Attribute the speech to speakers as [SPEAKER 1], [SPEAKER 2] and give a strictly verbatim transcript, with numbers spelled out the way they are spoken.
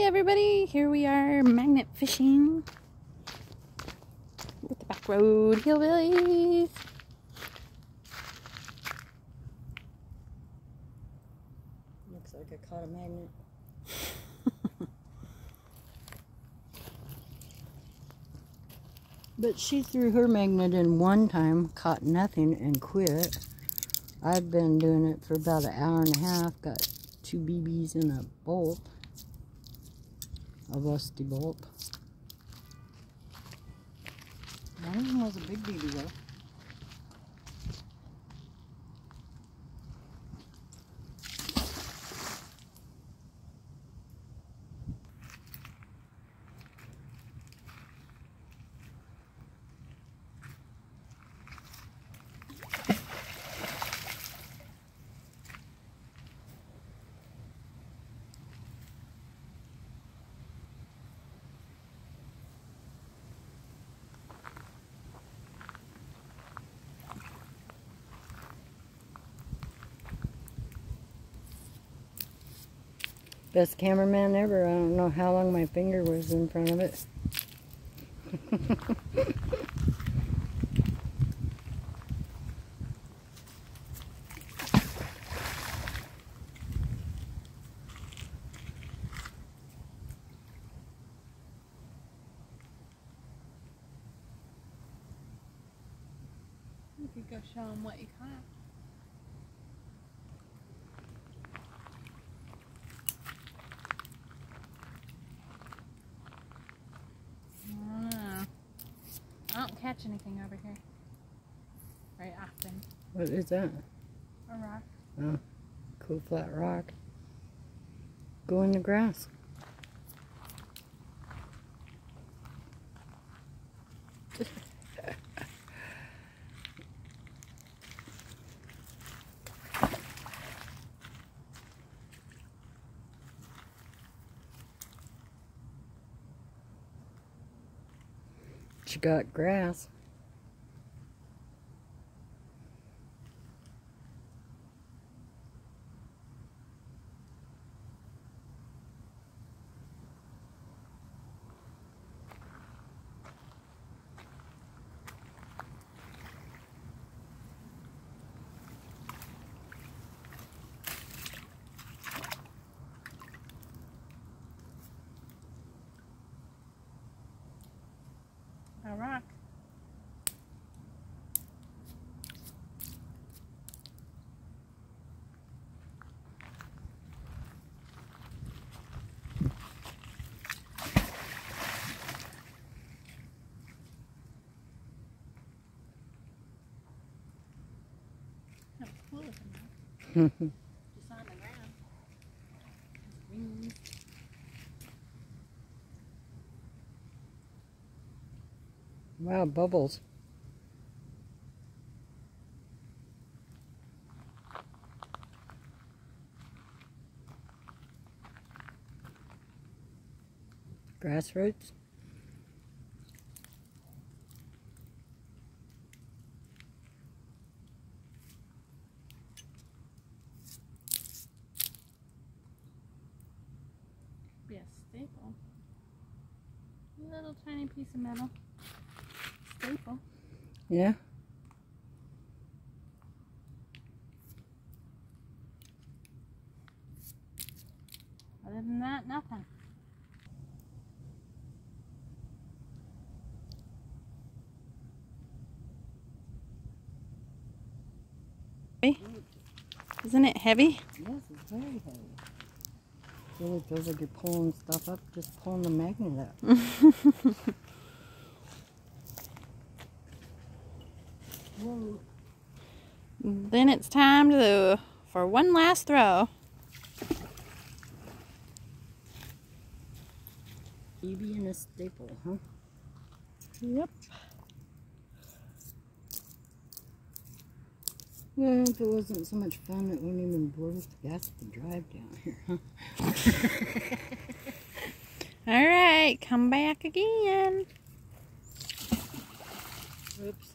[SPEAKER 1] everybody, here we are magnet fishing with the back road hillbillies.
[SPEAKER 2] Looks like I caught a magnet. But she threw her magnet in one time, caught nothing, and quit. I've been doing it for about an hour and a half, got two B Bs and a bolt. A rusty bolt. One of them was a big B B though. Best cameraman ever. I don't know how long my finger was in front of it.
[SPEAKER 1] You could go show them what you caught. I don't catch anything over here very often.
[SPEAKER 2] What is that?
[SPEAKER 1] A rock.
[SPEAKER 2] Oh, cool flat rock. Go in the grass. She got grass.
[SPEAKER 1] A rock. That's cool looking rock. Just on the ground. Wings.
[SPEAKER 2] Wow, bubbles. Grass roots.
[SPEAKER 1] Be a staple. A little tiny piece of metal. Staple.
[SPEAKER 2] Yeah.
[SPEAKER 1] Other than that, nothing. Isn't it heavy?
[SPEAKER 2] Yes, it's very heavy. It really feels like you're pulling stuff up, just pulling the magnet up. Whoa.
[SPEAKER 1] Then it's time to for one last throw.
[SPEAKER 2] B B and a staple, huh?
[SPEAKER 1] Yep.
[SPEAKER 2] Yeah, if it wasn't so much fun, it wouldn't even blow the gas to drive down here, huh?
[SPEAKER 1] All right, come back again.
[SPEAKER 2] Oops.